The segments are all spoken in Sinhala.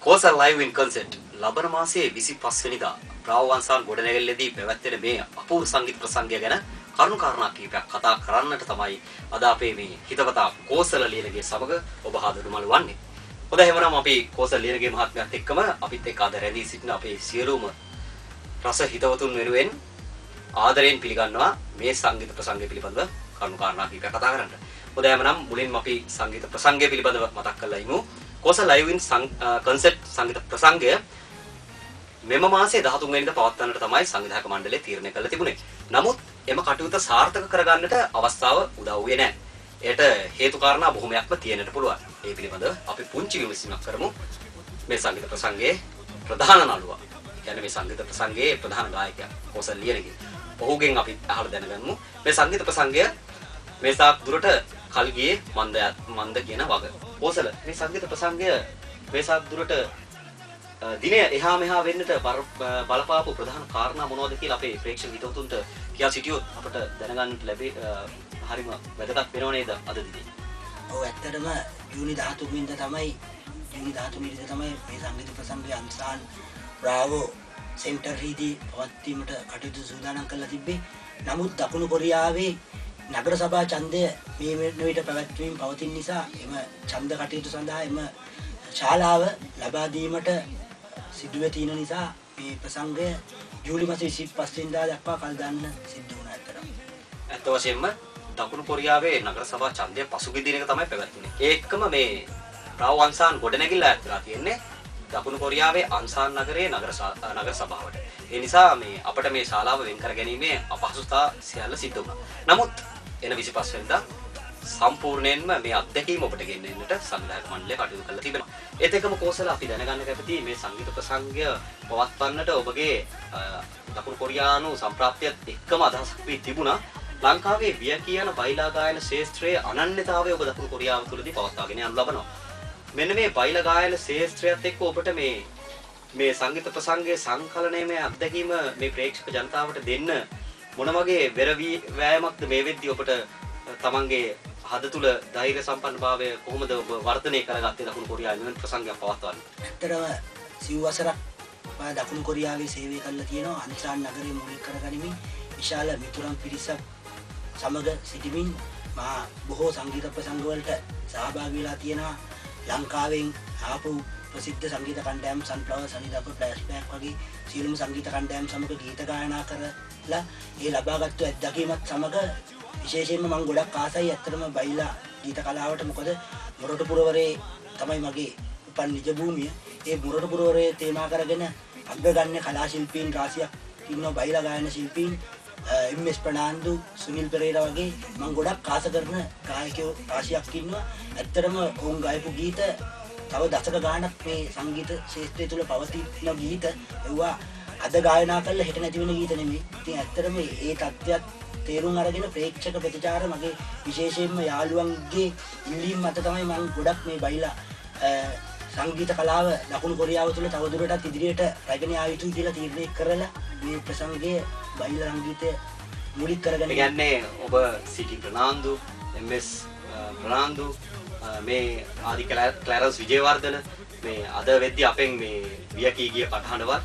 කෝසල් ලයිව් ඉන් කන්සර්ට් ලබන මාසයේ 25 වෙනිදා ප්‍රාවවංශාන් ගොඩනැගිල්ලේදී පැවැත්වෙන මේ අපූර්ව සංගීත ප්‍රසංගය ගැන කරුණු කාරණා කිහිපයක් කතා කරන්නට තමයි අද අපේ මේ හිතවතා කෝසල ලියනගේ සමග ඔබ හඳුන්වමු වන්නේ. හොඳයි එහෙනම් අපි කෝසල ලියනගේ මහත්මයාත් එක්කම අපිත් එක්ක අද රැඳී සිටින අපේ සියලුම රස හිතවතුන් වෙනුවෙන් ආදරයෙන් පිළිගන්නවා මේ සංගීත ප්‍රසංගය පිළිබඳව කරුණු කාරණා කිහිපයක් කතා කරන්න. හොඳයි එහෙනම් මුලින්ම අපි සංගීත ප්‍රසංගය පිළිබඳව මතක් කරලා ඉමු. කෝසල් ලයිව් ඉන් කන්සර්ට් සංගීත ප්‍රසංගය මෙම මාසයේ 13 වෙනිදා පවත්වන්නට තමයි සංවිධායක මණ්ඩලය තීරණය කළා තිබුණේ. නමුත් එම කටයුත්ත සාර්ථක කරගන්නට අවස්ථාව උදා වුණේ නැහැ. එයට හේතු කාරණා බොහොමයක්ම තියෙන්නට පුළුවන්. ඒ පිළිබඳව අපි පුංචි විමසීමක් කරමු. මේ සංගීත ප්‍රසංගයේ ප්‍රධාන නළුවා. කියන්නේ මේ සංගීත ප්‍රසංගයේ ප්‍රධාන ගායකයා කෝසල් ලියනගේ. ඔහුගෙන් අපි අහලා දැනගමු. මේ සංගීත ප්‍රසංගය මේ සාක් දුරට කල් ගියේ මන්ද කියන වග. කෝසල මේ සංගීත ප්‍රසංගය මේ සාක් දුරට දිනය එහා මෙහා වෙන්නට බලපාපු ප්‍රධාන කාරණා මොනවද කියලා අපේ ප්‍රේක්ෂක හිතවතුන්ට කියා සිටියොත් අපට දැනගන්නට ලැබේ. හරිම වැදගත් වෙනව නේද අද දිනේ? ඔව් ඇත්තටම ජූනි 13 වෙනිදා තමයි මේ සංගීත ප්‍රසංගය අන්සාන් බ්‍රාවෝ සෙන්ටර් හිදී පවත්වීමට කටයුතු සූදානම් කරලා තිබ්බේ. නමුත් දකුණු කොරියාවේ නගර සභා ඡන්දය මේ වෙන විට පැවැත්වීම පවතින නිසා එම ඡන්ද කටයුතු සඳහා එම ශාලාව ලබා දීමට සිදුව තියෙන නිසා මේ ප්‍රසංගය ජූලි මාස 25 වෙනිදා දක්වා කල් දාන්න සිද්ධ වුණා ඇත්තටම. ඇත්ත වශයෙන්ම දකුණු කොරියාවේ නගර සභා ඡන්දය පසුගිය දිනක තමයි පැවැත්වුනේ. ඒ එක්කම මේ ප්‍රාවවංශාන් ගොඩනැගිල්ල ඇත්තලා තියෙන්නේ දකුණු කොරියාවේ අන්සාන් නගරයේ නගර සභාවට. ඒ නිසා මේ අපිට මේ ශාලාව වෙන් කර ගැනීමේ අපහසුතා සියල්ල සිද්ධ වුණා. නමුත් එන 25 වෙනිදා සම්පූර්ණයෙන්ම මේ අත්දැකීම ඔබට ගෙනෙන්නට සංවිධායක මණ්ඩලය කටයුතු කරලා තිබෙනවා. ඒත් එක්කම කෝසල අපි දැනගන්න කැමති මේ සංගීත ප්‍රසංගය පවත්වන්නට ඔබගේ දකුණු කොරියානු සම්ප්‍රාප්තියත් එක්කම අදහසක් වී තිබුණා. ලංකාවේ බිය කියන බයිලා ගායන ශාස්ත්‍රයේ අනන්‍යතාවය ඔබ දකුණු කොරියාව තුළදී පවත්වාගෙන යනු ලබනවා. මෙන්න මේ බයිලා ගායන ශාස්ත්‍රයත් එක්ක ඔබට මේ සංගීත ප්‍රසංගයේ සංකලනයේ අත්දැකීම මේ ප්‍රේක්ෂක ජනතාවට දෙන්න මොන වගේ වෑයමක්ද මේ වෙද්දී ඔබට තමන්ගේ හද තුල ධෛර්ය සම්පන්නභාවය කොහොමද ඔබ වර්ධනය කරගත්තේ දකුණු කොරියාවේ මෙවන් ප්‍රසංගයක් පවත්වන්න? ඇත්තටම සිව්වසරක් මම දකුණු කොරියාවේ සේවය කළා තියෙනවා. අන්සාන් නගරයේ මූලික කරගනිමින් විශාල මිතුරන් පිරිසක් සමග සිටිමින් මා බොහෝ සංගීත ප්‍රසංග වලට සහභාගී වෙලා තියෙනවා. ලංකාවෙන් ආපු ප්‍රසිද්ධ සංගීත කණ්ඩායම් සන්ෆ්ලවර් සනිදප ෆ්ලෑෂ්බෑක් වගේ සියලුම සංගීත කණ්ඩායම් සමග ගීත ගායනා කරලා ඒ ලබාගත්තු අත්දැකීමත් සමග විශේෂයෙන්ම මම ගොඩක් ආසයි ඇත්තටම බයිලා ගීත කලාවට. මොකද මොරටු පුරවරේ තමයි මගේ උපන් නිජ භූමිය. ඒ මොරටු පුරවරේ තේමා කරගෙන අග්‍රගණ්‍ය කලා ශිල්පීන් රාශියක් ඉන්නවා. බයිලා ගායන ශිල්පීන් එම්.එස්. ප්‍රනාන්දු, සුනිල් පෙරේරා වගේ මම ගොඩක් ආස කරන ගායකයෝ රාශියක් ඉන්නවා. ඇත්තටම ඔවුන් ගායපු ගීත තව දශක ගාණක් මේ සංගීත ශාස්ත්‍රය තුල පවතින ගීත එවුවා අද ගායනා කළා හෙට නැති වෙන ගීත නෙමෙයි. ඉතින් ඇත්තටම මේ තත්ත්වයක් තේරුම් අරගෙන ප්‍රේක්ෂක ප්‍රතිචාර මගේ විශේෂයෙන්ම යාළුවන්ගේ ඉල්ලීම් මත තමයි මම ගොඩක් මේ බයිලා සංගීත කලාව දකුණු කොරියාව තුළ තවදුරටත් ඉදිරියට රැගෙන යා යුතුයි කියලා තීරණය කරලා මේ ප්‍රසංගයේ බයිලා සංගීතය මුලික කරගෙන කියන්නේ ඔබ සිටි ප්‍රනාන්දු, එම්.එස්. ප්‍රනාන්දු, මේ ආදි ක්ලැරන්ස් විජේවර්ධන මේ අද වෙද්දී අපෙන් මේ වියකී ගිය කටහඬවත්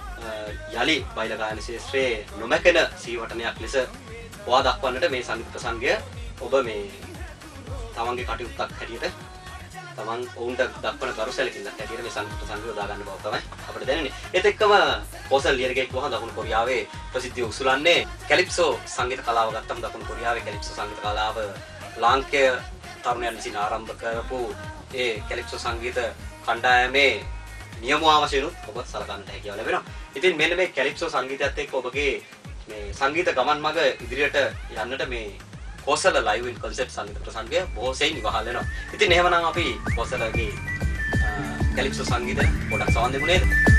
යලි බයිලා ගායන ශාස්ත්‍රයේ නොමැකෙන සීවටනයක් ලෙස හොවා දක්වන්නට මේ සංගීත ප්‍රසංගය ඔබ මේ තමන්ගේ කටයුත්තක් හැටියට තමන් ඔවුන්ට දක්වන කරුසැලකින්ක් හැටියට මේ සංගීත ප්‍රසංගය යොදා ගන්න බව තමයි අපිට දැනෙන්නේ. ඒත් එක්කම කෝසල් ලියනගේ කොහොමද දකුණු කොරියාවේ ප්‍රසිද්ධිය උසුලන්නේ කැලිප්සෝ සංගීත කලාව ගත්තම දකුණු කොරියාවේ කැලිප්සෝ සංගීත කලාව ලාංකේය තරුණයන් විසින් ආරම්භ කරපු ඒ කැලිප්සෝ සංගීත කණ්ඩායමේ නියමාවශයෙන්ුත් ඔබ සලකන්නට හැකියාව ලැබෙනවා. ඉතින් මෙන්න මේ කැලිප්සෝ සංගීතයත් එක්ක ඔබගේ මේ සංගීත ගමන් මඟ ඉදිරියට යන්නට මේ කෝසල ලයිව් ඉන් කන්සර්ට් සංගීත ප්‍රසංගය බොහෝ සෙයින් ඉවහල් වෙනවා. ඉතින් එහෙමනම් අපි කෝසලගේ කැලිප්සෝ සංගීතය පොඩක් සවන් දෙමු නේද?